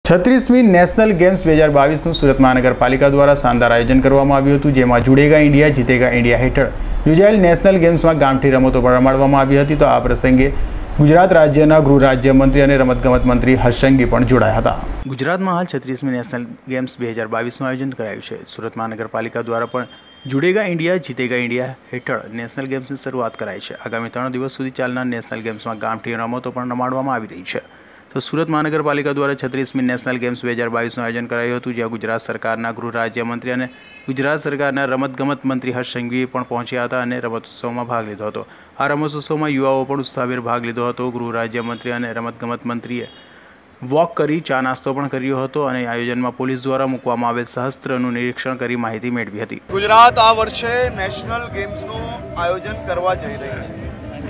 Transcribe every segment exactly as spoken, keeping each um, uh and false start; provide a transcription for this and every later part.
छत्रीसमी national games બે હજાર બાવીસનું સુરત મહાનગરપાલિકા દ્વારા શાનદાર આયોજન કરવામાં આવ્યું હતું, જેમાં જુડેગા ઇન્ડિયા જીતેગા ઇન્ડિયા હેઠળ યોજાયેલ નેશનલ ગેમ્સમાં ગામઠી રમતો પણ રમાડવામાં આવી હતી। તો આ પ્રસંગે ગુજરાત રાજ્યના ગૃહ રાજ્યમંત્રી અને રમતગમત મંત્રી હર્ષ સંઘવી પણ જોડાયા હતા। ગુજરાતમાં હાલ છત્રીસમી નેશનલ ગેમ્સ બે હજાર બાવીસનું આયોજન કરાયું છે। સુરત મહાનગરપાલિકા દ્વારા પણ જુડેગા ઇન્ડિયા જીતેગા ઇન્ડિયા હેઠળ નેશનલ ગેમ્સની શરૂઆત કરાઈ છે। આગામી ત્રણ દિવસ સુધી ચાલનાર નેશનલ ગેમ્સમાં ગામઠી રમતો પણ રમાડવામાં આવી રહી છે। તો સુરત મહાનગરપાલિકા દ્વારા છત્રીસમી નેશનલ ગેમ્સ બે હજાર બાવીસનું આયોજન કરાયું હતું, જ્યાં ગુજરાત સરકારના ગૃહ રાજ્યમંત્રી અને ગુજરાત સરકારના રમતગમત મંત્રી હર્ષ સંઘવીએ પણ પહોંચ્યા હતા અને રમતોત્સવમાં ભાગ લીધો હતો। આ રમતોત્સવમાં યુવાઓ પણ ઉત્સાહભેર ભાગ લીધો હતો। ગૃહ રાજ્યમંત્રી અને રમતગમત મંત્રીએ વોક કરી ચા નાસ્તો પણ કર્યો હતો અને આયોજનમાં પોલીસ દ્વારા મૂકવામાં આવેલ શસ્ત્રનું નિરીક્ષણ કરી માહિતી મેળવી હતી। ગુજરાત આ વર્ષે નેશનલ ગેમ્સનું આયોજન કરવા જઈ રહી છે।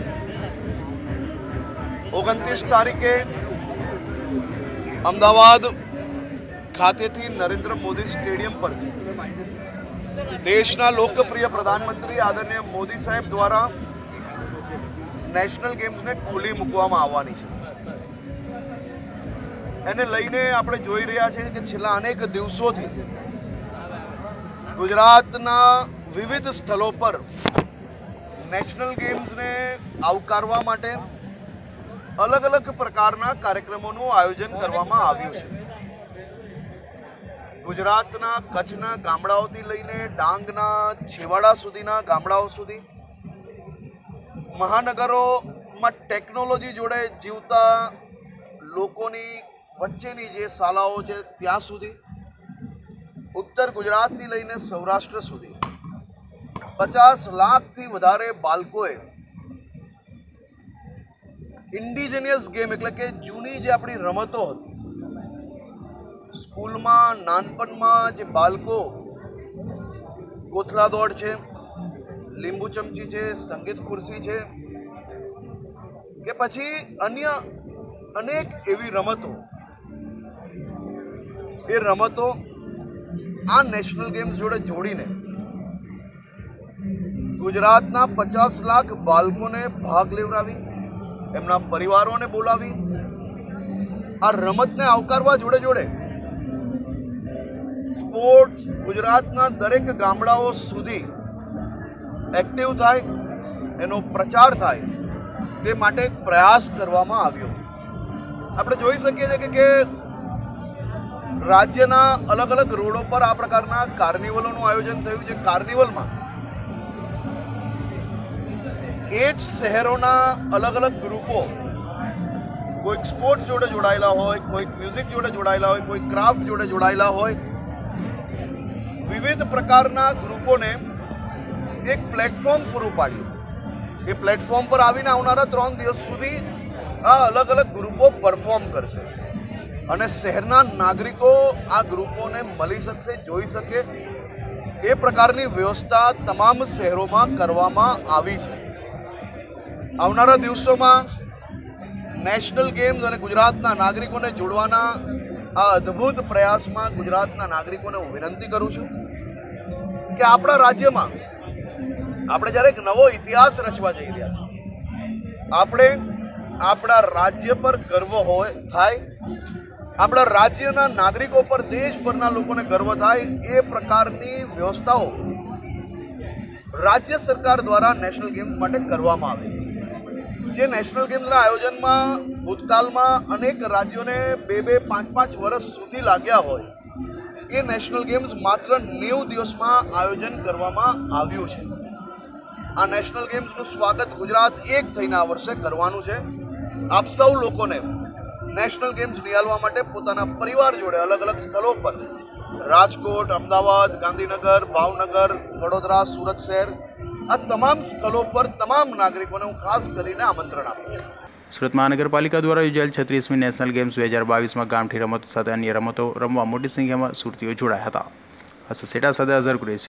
ઓગણત્રીસ તારીખે અમદાવાદ ખાતેથી નરેન્દ્ર મોદી સ્ટેડિયમ પરથી દેશના લોકપ્રિય પ્રધાનમંત્રી આદરણીય મોદી સાહેબ દ્વારા નેશનલ ગેમ્સને ખુલ્લી મૂકવામાં આવવાની છે। એને લઈને આપણે જોઈ રહ્યા છીએ કે છેલ્લા અનેક દિવસોથી ગુજરાતના વિવિધ સ્થળો પર નેશનલ ગેમ્સને આવકારવા માટે અલગ અલગ પ્રકારના કાર્યક્રમોનું આયોજન કરવામાં આવ્યું છે। ગુજરાતના કચ્છના ગામડાઓથી લઈને ડાંગના છેવાડા સુધીના ગામડાઓ સુધી, મહાનગરોમાં ટેકનોલોજી જોડે જીવતા લોકોની વચ્ચેની જે શાળાઓ છે ત્યાં સુધી, ઉત્તર ગુજરાતથી લઈને સૌરાષ્ટ્ર સુધી પચાસ લાખથી વધારે બાળકોએ ઇન્ડિજિનિયસ ગેમ એટલે કે જૂની જે આપણી રમતો હતી, સ્કૂલમાં નાનપણમાં જે બાળકો કોથળા દોડ છે, લીંબુ ચમચી છે, સંગીત ખુરશી છે કે પછી અન્ય અનેક એવી રમતો, એ રમતો આ નેશનલ ગેમ્સ જોડે જોડીને ગુજરાતના પચાસ લાખ બાળકોને ભાગ લેવડાવી, એમના પરિવારોને બોલાવી આ રમતને આવકારવા જોડે જોડે સ્પોર્ટ્સ ગુજરાતના દરેક ગામડાઓ સુધી એક્ટિવ થાય, એનો પ્રચાર થાય, તે માટે એક પ્રયાસ કરવામાં આવ્યો। આપણે જોઈ શકીએ છીએ કે રાજ્યના અલગ અલગ રોડો પર આ પ્રકારના કાર્નિવલોનું આયોજન થયું છે। કાર્નિવલમાં એ જ શહેરોના અલગ અલગ ગ્રુપો કોઈક સ્પોર્ટ્સ જોડે જોડાયેલા હોય, કોઈક મ્યુઝિક જોડે જોડાયેલા હોય, કોઈ ક્રાફ્ટ જોડે જોડાયેલા હોય, વિવિધ પ્રકારના ગ્રુપોને એક પ્લેટફોર્મ પૂરું પાડ્યું। એ પ્લેટફોર્મ પર આવીને આવનારા ત્રણ દિવસ સુધી આ અલગ અલગ ગ્રુપો પરફોર્મ કરશે અને શહેરના નાગરિકો આ ગ્રુપોને મળી શકશે, જોઈ શકે, એ પ્રકારની વ્યવસ્થા તમામ શહેરોમાં કરવામાં આવી છે। આવનારા દિવસોમાં નેશનલ ગેમ્સ અને ગુજરાતના નાગરિકોને જોડવાના આ અદ્ભુત પ્રયાસમાં ગુજરાતના નાગરિકોને હું વિનંતી કરું છું કે આપણા રાજ્યમાં આપણે જ્યારે એક નવો ઇતિહાસ રચવા જઈ રહ્યા છીએ, આપણે આપણા રાજ્ય પર ગર્વ હોય થાય, આપણા રાજ્યના નાગરિકો પર દેશભરના લોકોને ગર્વ થાય, એ પ્રકારની વ્યવસ્થાઓ રાજ્ય સરકાર દ્વારા નેશનલ ગેમ્સ માટે કરવામાં આવે છે। જે નેશનલ ગેમ્સના આયોજનમાં ભૂતકાળમાં અનેક રાજ્યોને બે બે પાંચ પાંચ વર્ષ સુધી લાગ્યા હોય, એ નેશનલ ગેમ્સ માત્ર નેવું દિવસમાં આયોજન કરવામાં આવ્યું છે। આ નેશનલ ગેમ્સનું સ્વાગત ગુજરાત એક થઈને આ વર્ષે કરવાનું છે। આપ સૌ લોકોને નેશનલ ગેમ્સ નિહાળવા માટે પોતાના પરિવાર જોડે અલગ અલગ સ્થળો પર રાજકોટ, અમદાવાદ, ગાંધીનગર, ભાવનગર, વડોદરા, સુરત શહેર, આ તમામ સ્થળો પર તમામ નાગરિકોને હું ખાસ કરીને આમંત્રણ આપું છું। સુરત મહાનગરપાલિકા દ્વારા યોજાયેલ છત્રીસમી નેશનલ ગેમ્સ બે હજાર બાવીસમાં ગામઠી રમતો સાથે અન્ય રમતો રમવા મોટી સંખ્યામાં સુરતીઓ જોડાયા હતા। હર્ષ સેટા સાથે અઝર કુરેશી।